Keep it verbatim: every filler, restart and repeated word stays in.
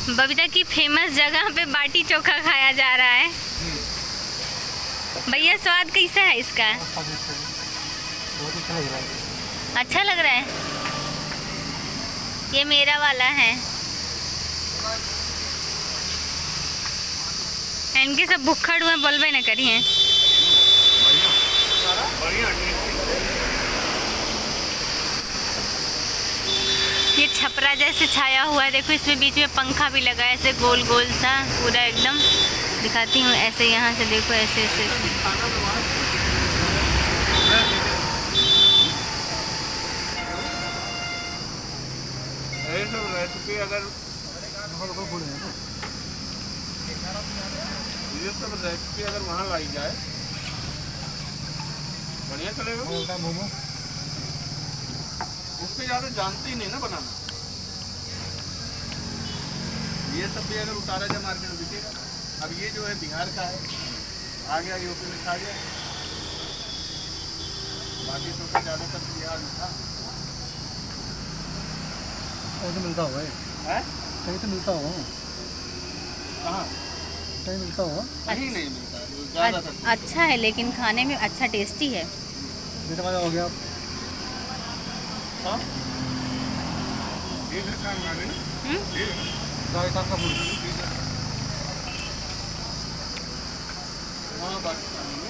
बबीता की फेमस जगह पे बाटी चोखा खाया जा रहा है। भैया स्वाद कैसा है इसका? अच्छा लग रहा है। ये मेरा वाला है। इनके सब भुक्खड़ हुए बोलबे न करिए। ये छपरा जैसे छाया हुआ है, देखो इसमें बीच में पंखा भी लगा है ऐसे गोल गोल सा पूरा एकदम। दिखाती हूँ ऐसे, यहाँ से देखो ऐसे ऐसे, ऐसे। रेसिपी अगर ये सब रेसिपी अगर वहाँ लाई जाए बढ़िया चलेगा। मोमो उससे ज़्यादा जानते ही नहीं ना बनाना। ये सब भी अगर उतारा जाए मार्केट में बिकेगा। अब ये जो है बिहार का है, आ गया यूपी में खा गया, बाकी तो ज़्यादातर बिहार में था। और तो मिलता होगा है, कहीं तो मिलता होगा। कहाँ कहीं मिलता होगा? कहीं नहीं मिलता ज़्यादातर। अच्छा है लेकिन खाने में अच्छा टेस्टी है। मीठा हो गया। हाँ ये काम ना हम्म रायता का हाँ बाकी